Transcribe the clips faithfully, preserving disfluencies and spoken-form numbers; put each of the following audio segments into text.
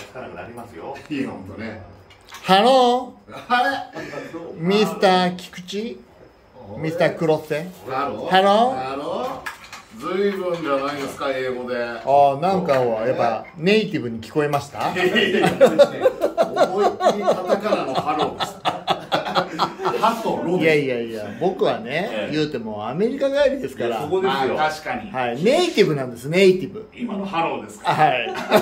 つかなくなりますよ。 いいよ、ほんとね。 ハロー、 あれミスター菊池、ミスター黒瀬。 ハローハロー。 ハロー。ずいぶんじゃないですか、英語で。 ああ、なんかはやっぱネイティブに聞こえました。 いやいやいや、思いっきりカタカナのハローです。ハとロいやいやいや、僕はね、言うてもアメリカ帰りですから。 そこですよ。 確かに。 はい、ネイティブなんです、ネイティブ。 今のハローですか。 はい。 思いっきり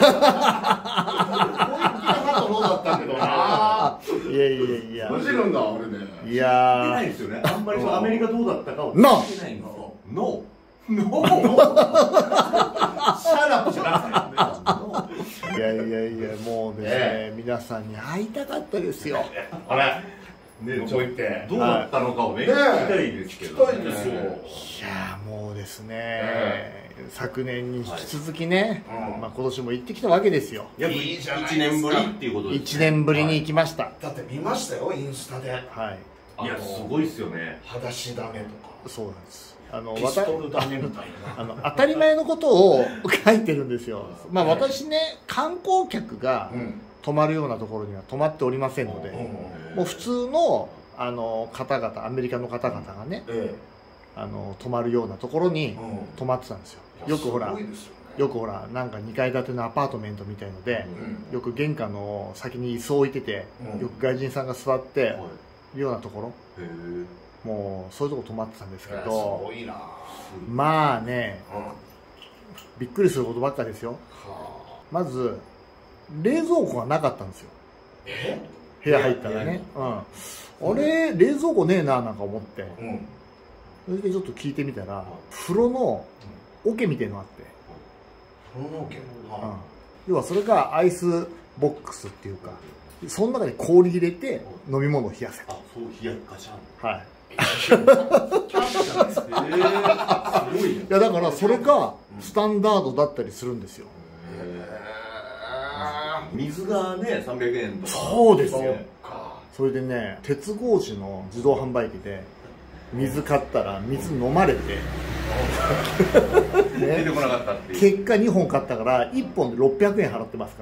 ハとロだったけどな。 いやいやいや。 もちろんだ、俺ね。 いや言ってないですよね。あんまりアメリカどうだったかをノー言ってないんですよ。ノー。ノー。シャラップじゃなくて。 いやいやいや、もうね、皆さんに会いたかったですよ。 あれ。ね、ちょいってどうだったのかをね、聞きたいですけど。 聞きたいですよ。 いやもうですね、昨年に引き続きね、まあ今年も行ってきたわけですよ。 約いちねんぶりっていうことですね。 いちねんぶりに行きました。 だって見ましたよ、インスタで。 はい。 いや、すごいっすよね。 裸足ダメとか。 そうなんです。あの、 ピストルダメみたいな。 あの当たり前のことを書いてるんですよ。まあ私ね、観光客が泊まるようなところには泊まっておりませんので、もう普通のあの方々、アメリカの方々がね、あの泊まるようなところに泊まってたんですよ。よくほら、よくほら、なんかにかい建てのアパートメントみたいので、よく玄関の先に椅子を置いてて、よく外人さんが座ってるようなところ、もうそういうとこ泊まってたんですけど、まあね、びっくりすることばっかですよ。まず冷蔵庫がなかったんですよ、部屋入ったらね。うん、あれ冷蔵庫ねえななんか思って、それでちょっと聞いてみたら、風呂の桶みたいのあって、要はそれがアイスボックスっていうか、その中に氷入れて飲み物を冷やせと。 そう、冷やガシャン。 はい。 キャンプじゃないですか。すごいね。 いやだからそれがスタンダードだったりするんですよ。 水がね、さんびゃくえんとか。 そうですよ。それでね、鉄格子の自動販売機で水買ったら水飲まれて出てこなかったっていう。 結果にほん買ったからいっぽんでろっぴゃくえん払ってますから。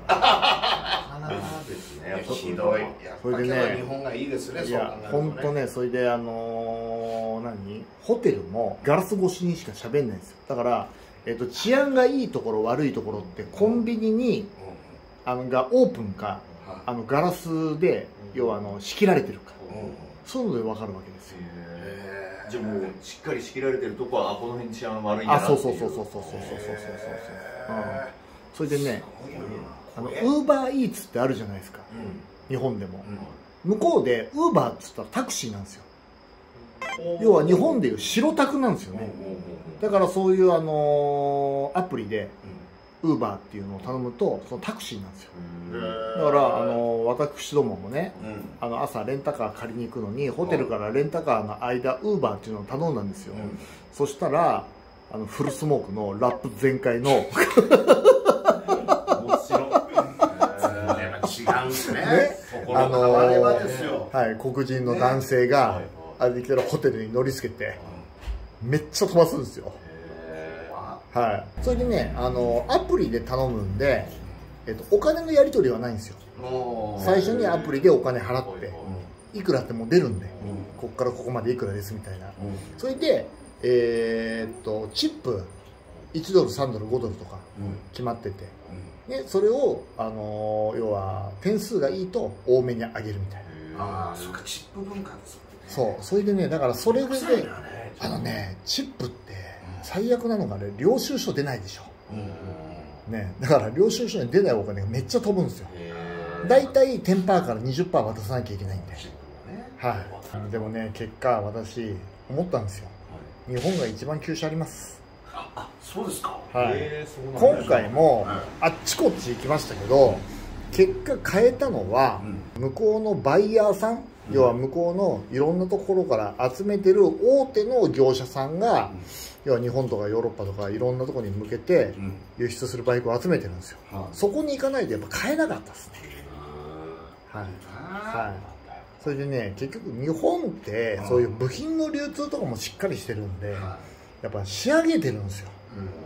ですね。 ひどい。 それでね、 日本がいいですね。 いや本当ね、それであの何ホテルもガラス越しにしか喋んないんですよ。だからえっと治安がいいところ悪いところってコンビニにあのがオープンか、あのガラスで要はあの仕切られてるか、そういうので分かるわけですよ。 じゃあもうしっかり仕切られてるとこは、あ、この辺治安悪いんだなっていう。 あ、そうそうそうそうそうそうそうそうそうそう。それでね、あのウーバーイーツってあるじゃないですか、日本でも。向こうでウーバーっつったらタクシーなんですよ。要は日本でいう白タクなんですよね。だからそういうあのアプリでウーバーっていうのを頼むと、そのタクシーなんですよ。だからあの私どももね、あの朝レンタカー借りに行くのにホテルからレンタカーの間ウーバーっていうのを頼んだんですよ。そしたらあのフルスモークのラップ全開の面白い。違うんですね。 あのはい黒人の男性があれできたらホテルに乗りつけてめっちゃ飛ばすんですよ。はい、それでね、あのアプリで頼むんで、えっと、お金のやり取りはないんですよ。最初にアプリでお金払っていくらってもう出るんで、ここからここまでいくらですみたいな。それで、えー、っとチップいちドルさんドルごドルとか決まってて、でそれを、あの要は点数がいいと多めにあげるみたいな。 ああ、そっか、チップ文化です。 そう、それでね、だからそれであのね、チップって最悪なのがね、領収書出ないでしょ、ね、だから領収書に出ないお金がめっちゃ飛ぶんですよ。大体 じゅっパーセント から にじゅっパーセント 渡さなきゃいけないんで、はい、でもね、結果私思ったんですよ、日本が一番急車あります。 あ、そうですか。 はい、今回もあっちこっち行きましたけど、結果変えたのは向こうのバイヤーさん、要は向こうのいろんなところから集めてる大手の業者さんが、要は日本とかヨーロッパとかいろんなところに向けて輸出するバイクを集めてるんですよ。そこに行かないとやっぱ買えなかったですね。はい、はい、それでね、結局日本ってそういう部品の流通とかもしっかりしてるんで、やっぱ仕上げてるんですよ。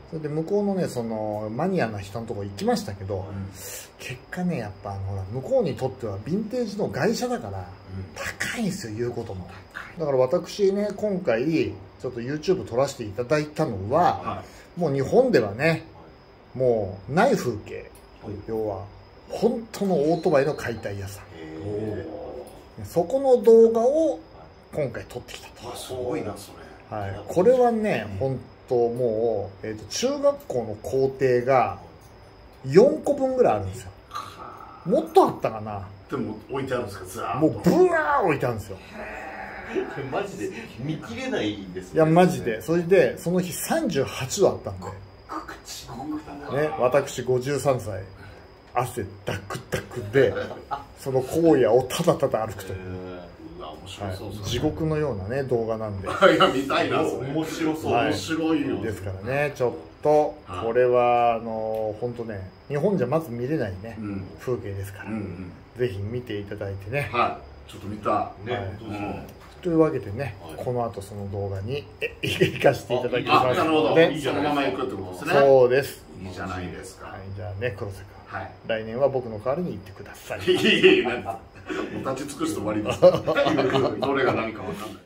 それで向こうのねそのマニアな人のところ行きましたけど、うん、結果ねやっぱあのほら向こうにとってはヴィンテージの外車だから、うん、高いんですよ言うことも。だから私ね今回ちょっと YouTube 撮らせていただいたのは、はい、もう日本ではねもうない風景、はい、要は本当のオートバイの解体屋さん、そこの動画を今回撮ってきたと。 すごいなそれ、 はい、これはね本当もう、えーと、中学校の校庭がよんこぶんぐらいあるんですよ。もっとあったかな。 でも置いてあるんですか、ずーっと。 もうブワー置いてあるんですよ。 マジで見切れないですね。 いやマジで。それでその日さんじゅうはちどあったんで、ね、私ごじゅうさんさい汗ダクダクでその荒野をただただ歩くという、はい、地獄のようなね動画なんで。 いや見たいなそれ。面白そう、はい、面白いよ。 ですからねちょっとこれはあの本当ね日本じゃまず見れないね、うん、風景ですから、うんうん、ぜひ見ていただいてね。 はい、ちょっと見たね、はい、うん、 というわけでね、はい、この後その動画に行かせていただきますので、 そのまま行くってことですね。 そうです。 いいじゃないですか。 はい、じゃあね黒瀬君、はい、来年は僕の代わりに行ってください。 いいいい、もう立ち尽くして終わります。どれが何かわかんない。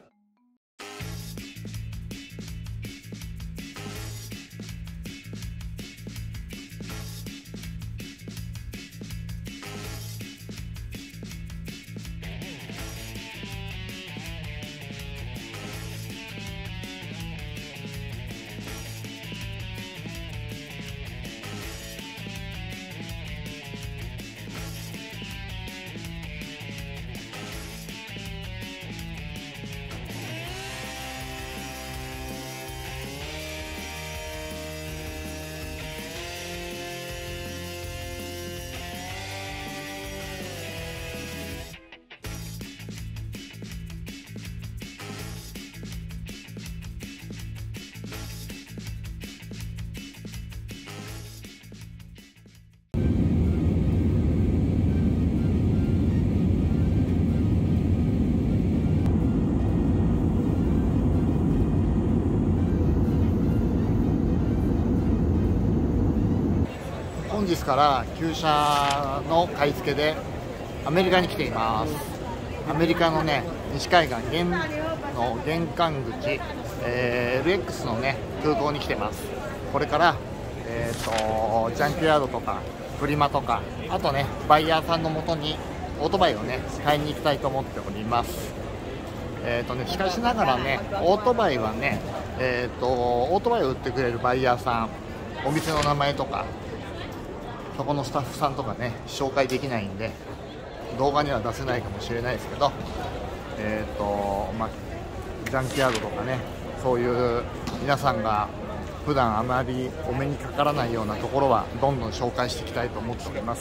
本日から旧車の買い付けでアメリカに来ています。アメリカのね西海岸玄の玄関口、えー、エルエックス のね空港に来てます。これから、えー、とジャンクヤードとかフリマとかあとねバイヤーさんのもとにオートバイをね買いに行きたいと思っております。えーとね、しかしながらねオートバイはね、えー、とオートバイを売ってくれるバイヤーさんお店の名前とかそこのスタッフさんとかね紹介できないんで動画には出せないかもしれないですけど、えーとまあ、ジャンクヤードとかねそういう皆さんが普段あまりお目にかからないようなところはどんどん紹介していきたいと思っております。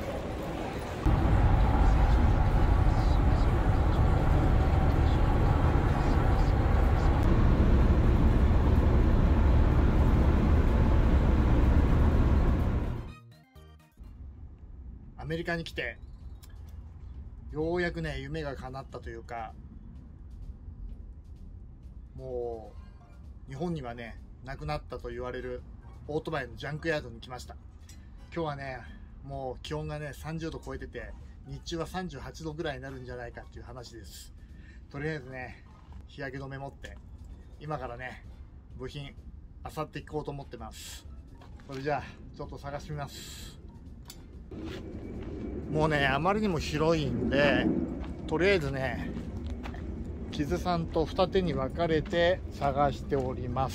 アメリカに来てようやくね夢が叶ったというか、もう日本にはねなくなったと言われるオートバイのジャンクヤードに来ました。今日はねもう気温がねさんじゅうど超えてて日中はさんじゅうはちどぐらいになるんじゃないかっていう話です。とりあえずね日焼け止め持って今からね部品漁っていこうと思ってます。それじゃあちょっと探してみます。もうねあまりにも広いんでとりあえずね木津さんと二手に分かれて探しております。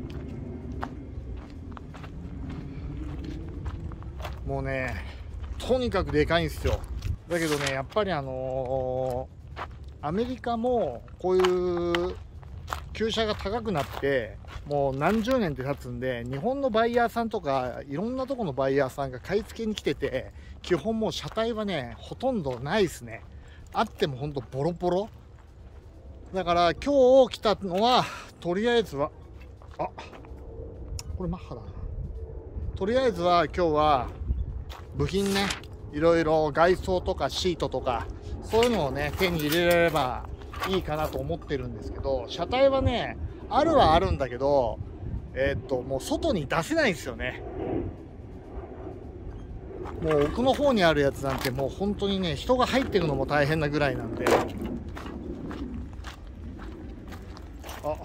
もうねとにかくでかいんですよ。だけどねやっぱりあのー、アメリカもこういう旧車が高くなってもう何十年って経つんで、日本のバイヤーさんとかいろんなとこのバイヤーさんが買い付けに来てて、基本もう車体はねほとんどないですね。あってもほんとボロボロだから、今日来たのはとりあえずはあこれマッハだな。とりあえずは今日は部品ねいろいろ外装とかシートとかそういうのをね手に入れられればいいかなと思ってるんですけど、車体はねあるはあるんだけどえー、っともう外に出せないんですよね。もう奥の方にあるやつなんてもう本当にね、人が入ってるのも大変なぐらいなんで。あ、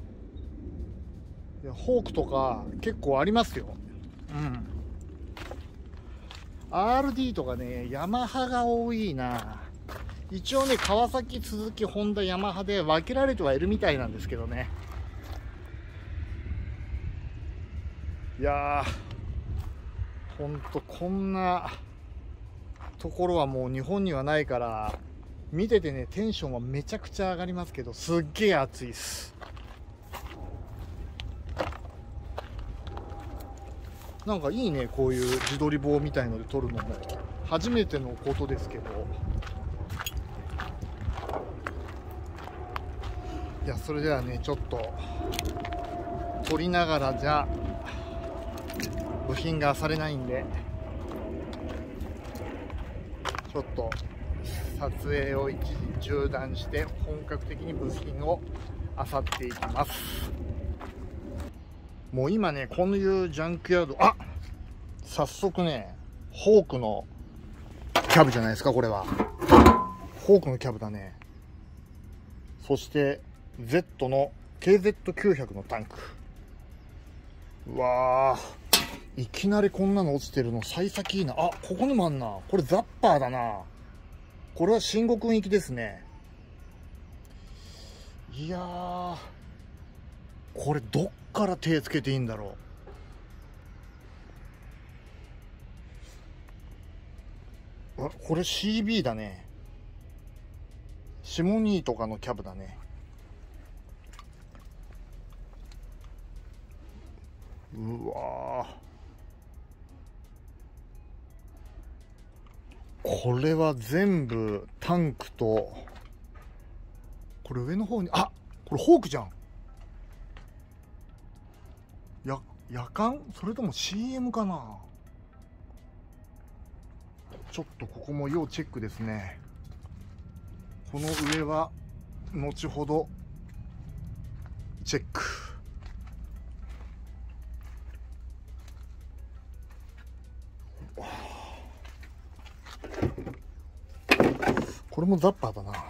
いやフォークとか結構ありますよ。うん、アールディー とかね、ヤマハが多いな。一応ね、川崎、スズキ、ホンダ、ヤマハで分けられてはいるみたいなんですけどね。いやー、ほんとこんなところはもう日本にはないから、見ててね、テンションはめちゃくちゃ上がりますけど、すっげえ暑いです。なんかいいね、こういう自撮り棒みたいので撮るのも初めてのことですけど。いや、それではね、ちょっと撮りながらじゃ部品が漁れないんで、ちょっと撮影を一時中断して本格的に部品を漁っていきます。もう今ね、こういうジャンクヤード、あ、早速ね、ホークのキャブじゃないですか、これは。ホークのキャブだね。そして Z の ケーゼットきゅうひゃく のタンク。うわー、いきなりこんなの落ちてるの幸先いいな。あ、ここにもあんな。これザッパーだな。これは新国行きですね。いやー、これどっから手つけていいんだろう。あ、これ シービー だね。シモニーとかのキャブだね。うわー、これは全部タンクと、これ上の方に、あ、これホークじゃん。や、夜間？それとも シーエム かな。ちょっとここも要チェックですね。この上は後ほどチェック。これもザッパーだな。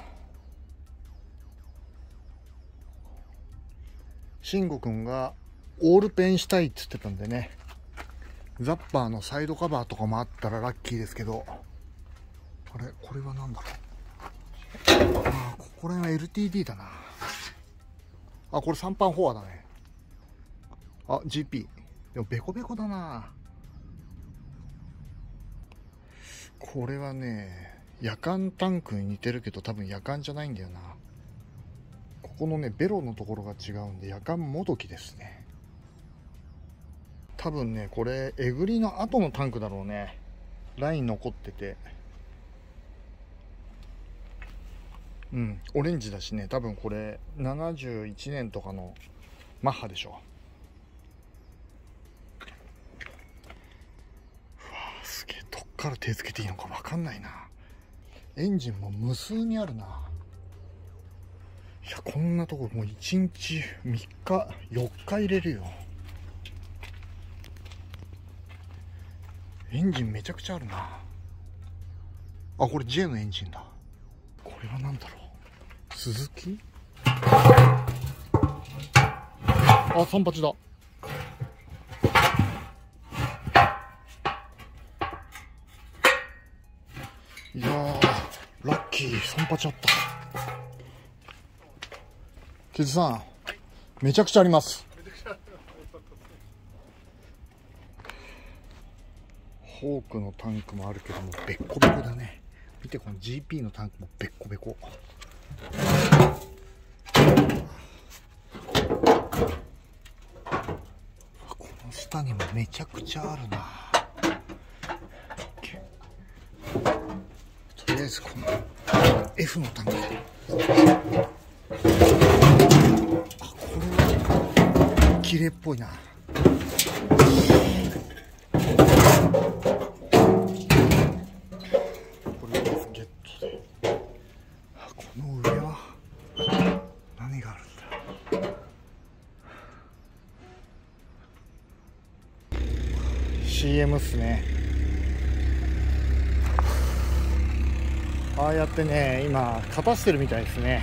慎吾くんがオールペンしたいって言ってたんでね、ザッパーのサイドカバーとかもあったらラッキーですけど。あれ、これは何だろう。ああ、ここら辺は エルティーディー だな。あ、これさんパンフォアだね。あ、ジーピー でもベコベコだな。これはね、夜間タンクに似てるけど多分夜間じゃないんだよな。ここのね、ベロのところが違うんで夜間もどきですね。多分ね、これえぐりの後のタンクだろうね。ライン残ってて、うん、オレンジだしね。多分これななじゅういちねんとかのマッハでしょ。うわー、すげえ。どっから手つけていいのか分かんないな。エンジンも無数にあるな。いや、こんなとこもういちにちみっかよっか入れるよ。エンジンめちゃくちゃあるな。あ、これ J のエンジンだ。これは何だろう。スズキ？あ、三八だ。いやー、ラッキー、三八あった。キズさん、めちゃくちゃあります。ホークのタンクもあるけどもベッコベコだね。見て、この ジーピー のタンクもベッコベコ。この下にもめちゃくちゃあるな。とりあえずこの エフ のタンク。あ、これは綺麗っぽいな。 ーエム っすね。ああやってね今勝たしてるみたいですね。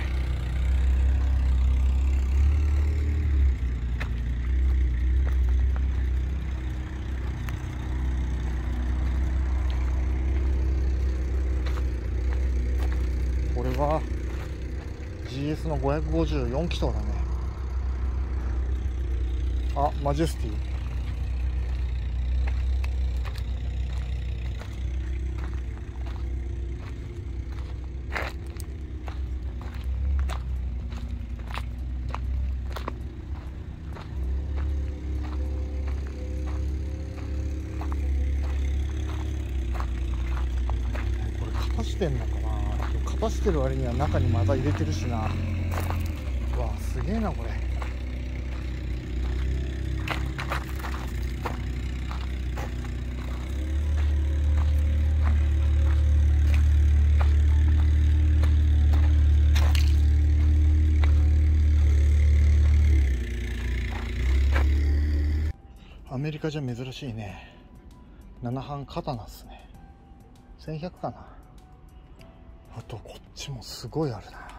これは ジーエス のごひゃくごじゅうよん気筒だね。あ、マジェスティ。これ片してんのかな。片してる割には中にまだ入れてるしな。うわ、すげえなこれ。アメリカじゃ珍しいね。なな班刀っすね。せんひゃくかな。あとこっちもすごいあるな。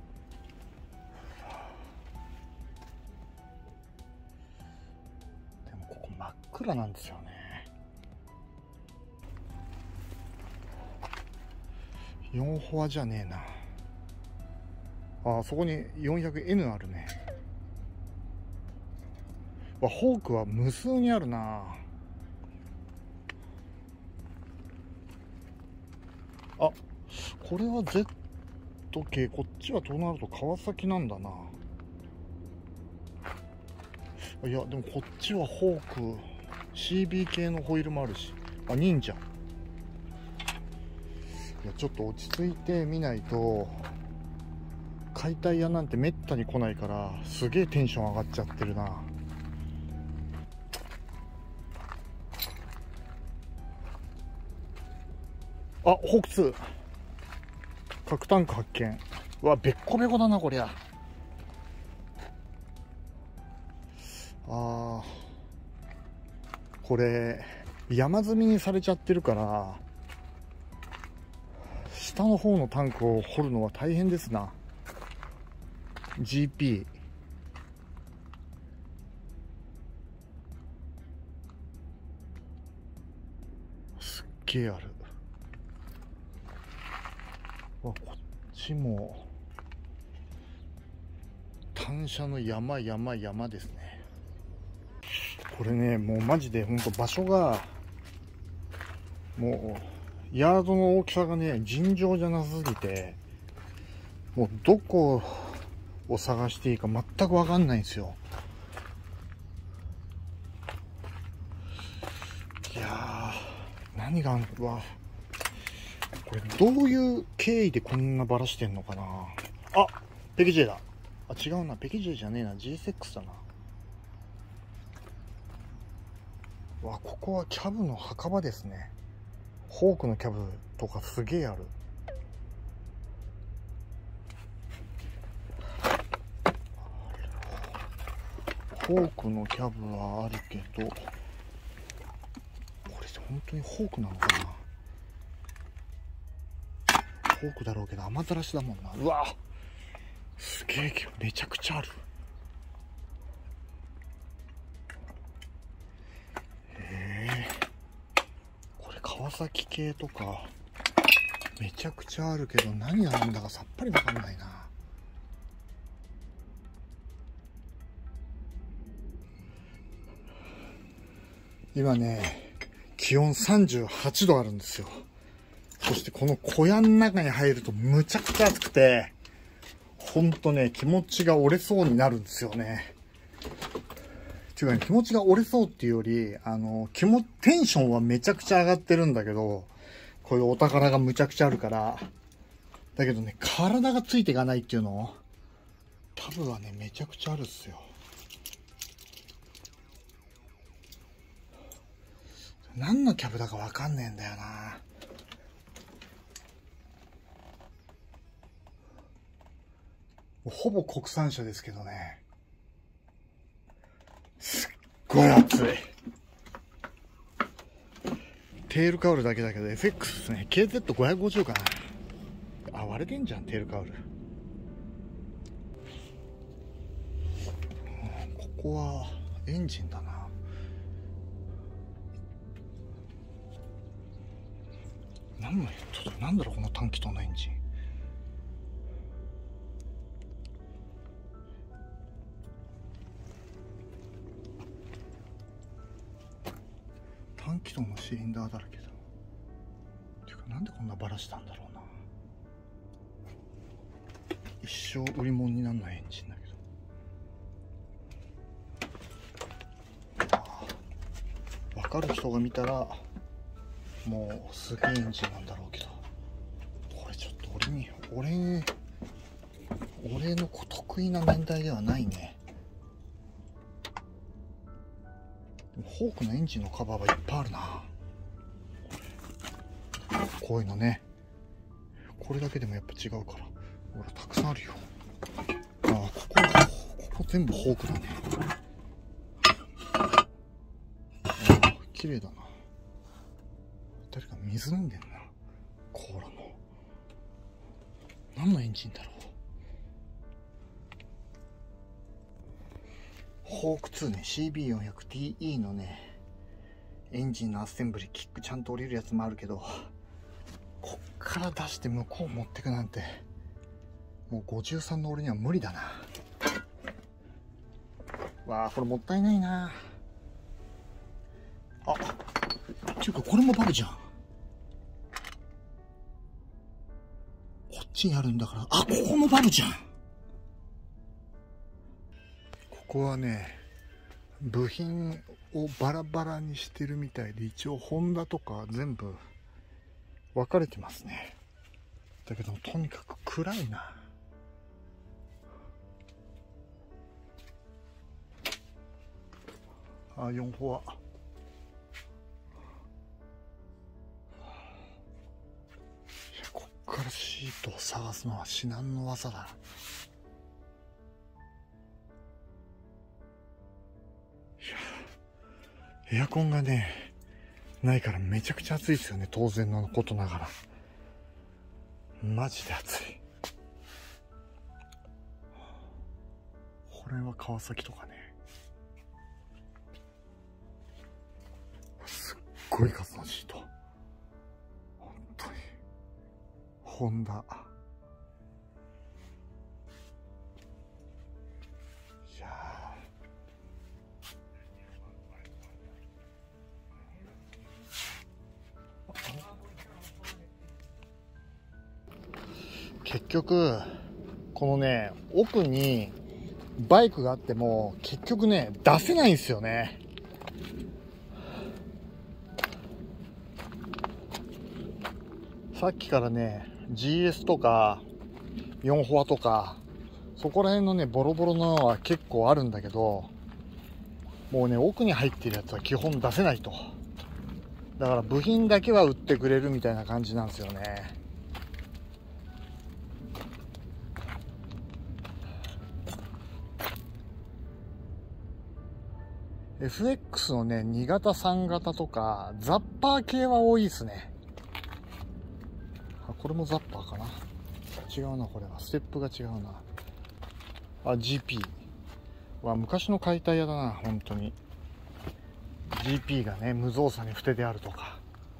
でもここ真っ暗なんですよね。よんフォアじゃねえな。あ、そこに よんひゃくエヌ あるね。わ、ホークは無数にあるな。あ、これは ゼット 系、こっちはとなると川崎なんだな。いやでもこっちはホーク シービー 系のホイールもあるし、あ、忍者。いやちょっと落ち着いてみないと解体屋なんてめったに来ないからすげえテンション上がっちゃってるな。あ、ホークツー核タンク発見。うわ、べっこべこだなこりゃ。あー、これ山積みにされちゃってるから下の方のタンクを掘るのは大変ですな。 ジーピー すっげえある。わ、こっちも単車の山山山ですね。これね、もうマジでほんと場所がもうヤードの大きさがね尋常じゃなすぎて、もうどこを探していいか全く分かんないんですよ。いやー、何があんの。うわ、これどういう経緯でこんなバラしてんのかな。あ、ペケ J だ。あ、違うな、ペケ J じゃねえな、 ジーエスエックス だな。わ、ここはキャブの墓場ですね。ホークのキャブとかすげえある。ホークのキャブはあるけど、これ本当にホークなのかな。ホークだろうけど雨ざらしだもんな。うわ、すげえ、めちゃくちゃある。へえ、これ川崎系とかめちゃくちゃあるけど何あるんだかさっぱりわかんないな。今ね気温さんじゅうはちどあるんですよ。そしてこの小屋の中に入るとむちゃくちゃ暑くて、ほんとね気持ちが折れそうになるんですよね。違うね、気持ちが折れそうっていうより、あの気もテンションはめちゃくちゃ上がってるんだけど、こういうお宝がむちゃくちゃあるから、だけどね体がついていかないっていうの多分はねめちゃくちゃあるっすよ。何のキャブだかわかんねえんだよな。ほぼ国産車ですけどね、すっごい暑い。 テールカウルだけだけど エフエックス ですね。 ケーゼットごひゃくごじゅう かな。あ、割れてんじゃんテールカウル。ここはエンジンだな。何のちょっとなんだろうこの短気筒のエンジン。短気筒のシリンダーだらけだ。ていうかなんでこんなバラしたんだろうな。一生売り物にならないエンジンだけど。分かる人が見たらもうすげえエンジンなんだろうけど、これちょっと俺に俺俺の得意な年代ではないね。でもホークのエンジンのカバーはいっぱいあるな。こういうのね、これだけでもやっぱ違うから、ほらたくさんあるよ。ああ、ここここ全部ホークだね。ああ、綺麗だな。誰か水飲んでんな。コーラの何のエンジンだろう。ホークツーね、 シービーよんひゃくティーイー のねエンジンのアッセンブリ、キックちゃんと降りるやつもあるけど、こっから出して向こう持ってくなんてもうごじゅうさんの俺には無理だな。わあ、これもったいないな。あ、っていうかこれもバグじゃん。こっちにあるんだから。あ、ここもバグじゃん。ここはね、部品をバラバラにしてるみたいで、一応ホンダとか全部分かれてますね。だけどとにかく暗いな。あ、よんフォア。こっからシートを探すのは至難の技だ。いや、エアコンがねないからめちゃくちゃ暑いですよね。当然のことながらマジで暑い。これは川崎とかね、すっごい数のシート。本当にホンダ。いや結局このね奥にバイクがあっても結局ね出せないんですよね。さっきからね ジーエス とかよんフォアとかそこら辺のねボロボロのは結構あるんだけど、もうね奥に入ってるやつは基本出せないと。だから部品だけは売ってくれるみたいな感じなんですよね。エフエックス のねに型さん型とかザッパー系は多いですね。あ、これもザッパーかな。違うな、これはステップが違うな。あ、 ジーピー は昔の解体屋だな本当に。 ジーピー がね無造作に不手であるとか。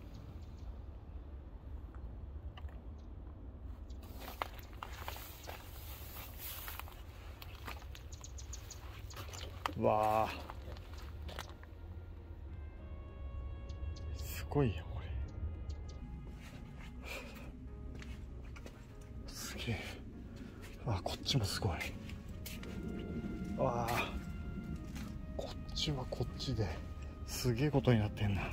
わあ、すごいよこれ。すげえ。あ、こっちもすごい。わあ、こっちはこっちですげえことになってんな。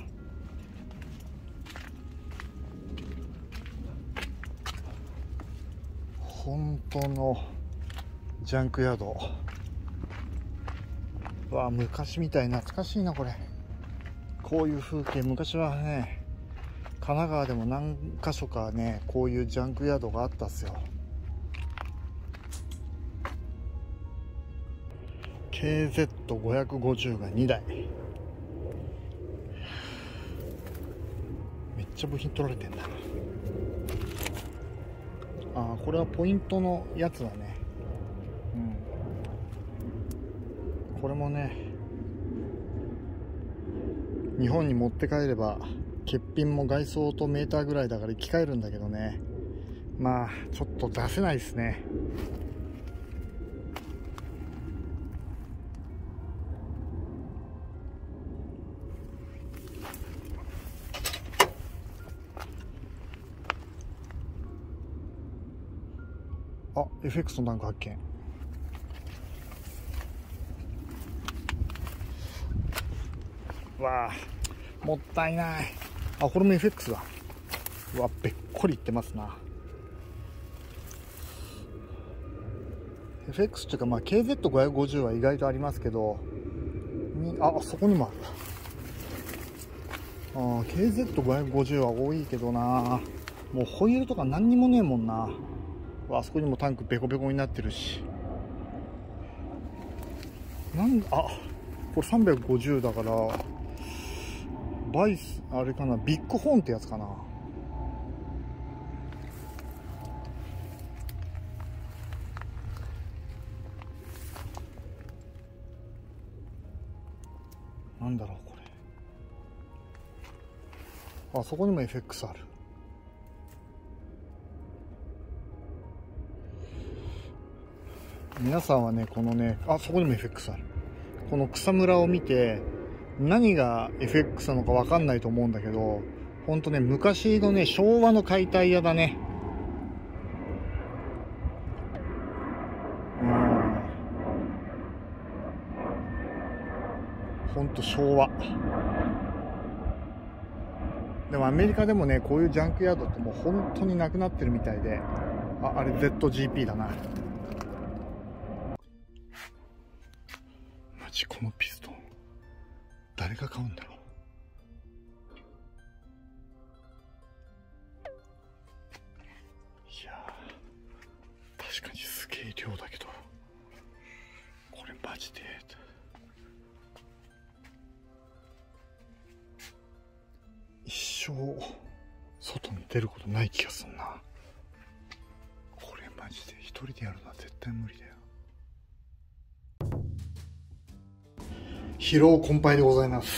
本当のジャンクヤード。わあ、昔みたい、懐かしいなこれ。こういう風景昔はね神奈川でも何か所かねこういうジャンクヤードがあったっすよ。ケーゼットごひゃくごじゅう がにだい。 ちゃ部品取られてんだ。ああ、これはポイントのやつだね。うん、これもね、日本に持って帰れば欠品も外装とメーターぐらいだから生き返るんだけどね、まあちょっと出せないですね。あ、エフエックス のタンク発見。わあ、もったいない。あ、これも エフエックス だ。うわ、べっこりいってますな。 エフエックス っていうか、まあ ケーゼットごひゃくごじゅう は意外とありますけどに、あ、そこにもある。あ、ケーゼットごひゃくごじゅう は多いけどな。もうホイールとか何にもねえもんな。あそこにもタンクベコベコになってるし、なんあ、これさんびゃくごじゅうだからバイス、あれかな、ビッグホーンってやつかな。なんだろうこれ。あそこにも エフエックス ある。皆さんはね、このね、あそこにも エフエックス ある。この草むらを見て何が エフエックス なのか分かんないと思うんだけど、ほんとね、昔のね、昭和の解体屋だね。うん、ほんと昭和。でもアメリカでもね、こういうジャンクヤードってもう本当になくなってるみたいで、あ、あれ ゼットジーピー だな。マジこのピストン誰が買うんだろう。いやー、確かにすげえ量だけど、これマジで一生外に出ることない気がするな。これマジで一人でやるのは絶対無理だよ。疲労困憊でございます。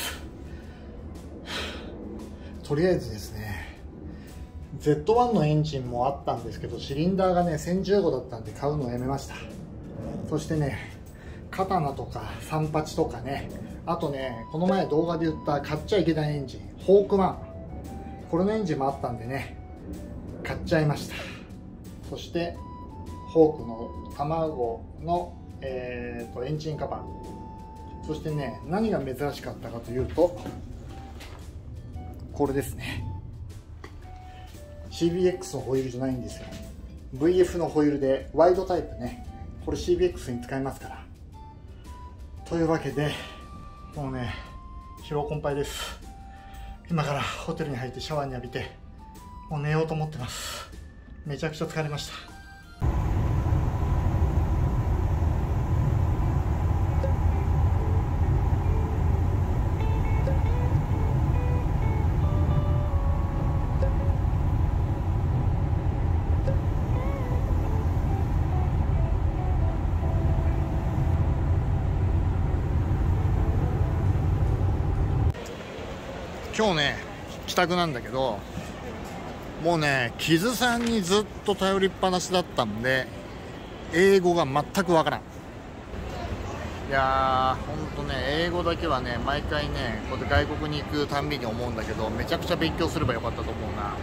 とりあえずですね、 ゼットワン のエンジンもあったんですけど、シリンダーがねせんじゅうごだったんで買うのをやめました。そしてね、カタナとかさんはちとかね、あとね、この前動画で言った買っちゃいけないエンジン、ホークワン、これのエンジンもあったんでね、買っちゃいました。そしてホークの卵の、えー、とエンジンカバー、そしてね、何が珍しかったかというとこれですね。 シービーエックス のホイールじゃないんですよ。 ブイエフ のホイールでワイドタイプね。これ シービーエックス に使いますから。というわけで、もうね、疲労困憊です。今からホテルに入ってシャワーに浴びて、もう寝ようと思ってます。めちゃくちゃ疲れました。今日ね、帰宅なんだけど、もうね、木津さんにずっと頼りっぱなしだったんで、英語が全くわからん。いやー、ほんとね、英語だけはね、毎回ね、こうやって外国に行くたんびに思うんだけど、めちゃくちゃ勉強すればよかったと思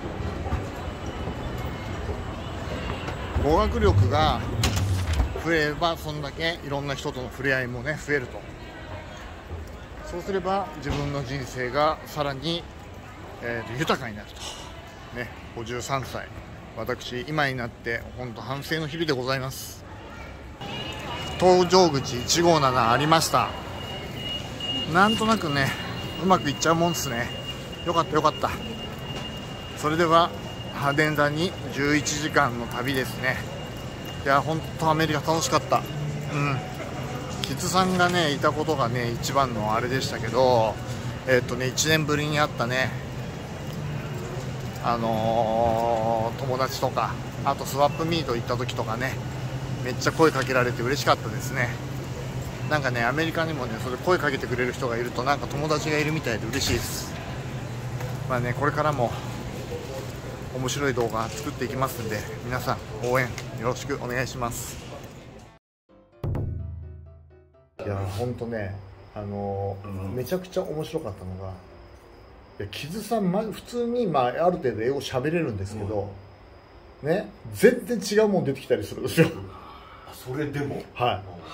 うな。語学力が増えれば、そんだけいろんな人との触れ合いもね、増えると。そうすれば自分の人生がさらに、えー、と豊かになると、ね、ごじゅうさんさい、私今になって本当反省の日々でございます。搭乗口いちごーななありました。なんとなくね、うまくいっちゃうもんですね。よかったよかった。それではハデン座にじゅういちじかんの旅ですね。いや本当アメリカ楽しかった。うん、キツさんがねいたことがね一番のあれでしたけど、えっとねいちねんぶりに会ったねあのー、友達とか、あとスワップミート行った時とかね、めっちゃ声かけられて嬉しかったですね。なんかね、アメリカにもね、それ声かけてくれる人がいると、なんか友達がいるみたいで嬉しいです。まあね、これからも面白い動画作っていきますんで、皆さん応援よろしくお願いします。いやほんとね、あのーうん、めちゃくちゃ面白かったのが、いや木津さん、ま、普通に、まあ、ある程度英語喋れるんですけど、うん、ね、全然違うもん出てきたりするんですよ。 それでも、 はい、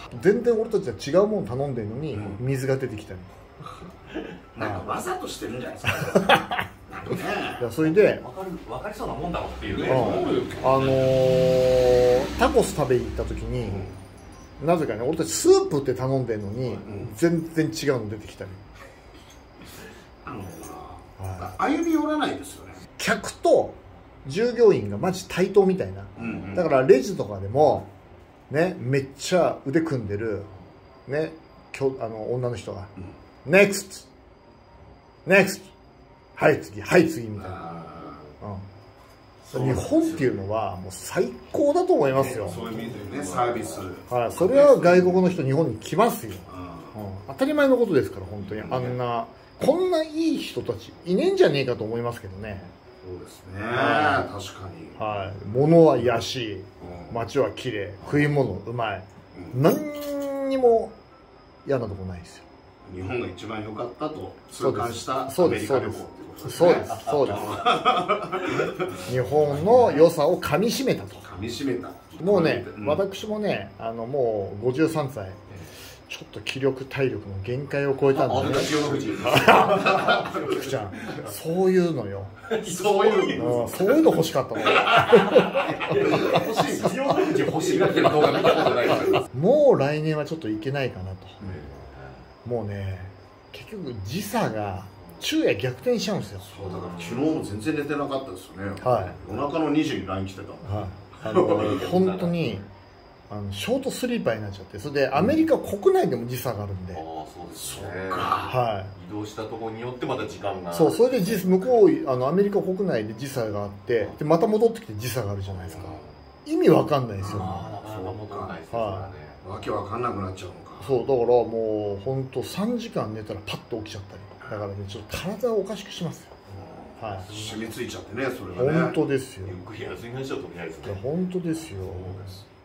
全然俺たちは違うもん頼んでるのに水が出てきたり、 うん、なんかわざとしてるんじゃないですか。 いやそれで分かる分かりそうなもんだろうっていうね、 うん、あのー、タコス食べに行った時に、うん、なぜかね、俺たちスープって頼んでるのに、うん、全然違うの出てきたり、 あのー、歩み寄らないですよね。 客と従業員がマジ対等みたいな、うんうん、だからレジとかでもね、めっちゃ腕組んでる、ね、きょあの女の人が、うん、ネクストネクストはい次はい次みたいな、うん、日本っていうのはもう最高だと思いますよ。 そういう意味でね、サービス、 はい、それは外国の人日本に来ますよ、うんうん、当たり前のことですから。本当にあんなこんないい人たちいねえんじゃねえかと思いますけどね。 そうですね、はい、確かに、 はい、物は安い、街は綺麗、食い物うまい、うん、何にも嫌なとこないですよ。 日本が一番良かったと痛感したアメリカ旅行ってことですね。 そうですそうです日本の良さをかみしめたと。 かみしめた。 もうね、うん、私もね、あのもうごじゅうさんさい、ちょっと気力体力の限界を超えたんでね。福ちゃん、そういうのよ。 そういうの、 うん、そういうの欲しかったの。 欲しい。欲しいがってる動画見たことないから。 もう来年はちょっといけないかなと。うん、もうね、結局時差が昼夜逆転しちゃうんですよ。 そうだから昨日も全然寝てなかったですよね。 はい。 夜中のにじに ライン 来てた。 はい。あの本当に。あのショートスリーパーになっちゃって、それでアメリカ国内でも時差があるんで、うん、ああそうですね、はい、移動したところによってまた時間が、そう、それで時向こうあのアメリカ国内で時差があって、でまた戻ってきて時差があるじゃないですか。意味わかんないですよね。ああ、なかなか戻らないですよね。はい、 わけわかんなくなっちゃうのか。 そうだからもう本当さんじかん寝たらパッと起きちゃったり、だからねちょっと体をおかしくしますよ。はい、 染みついちゃってね、それはね。 本当ですよ。 ゆっくり休みましょうとみたいですね。 本当ですよ。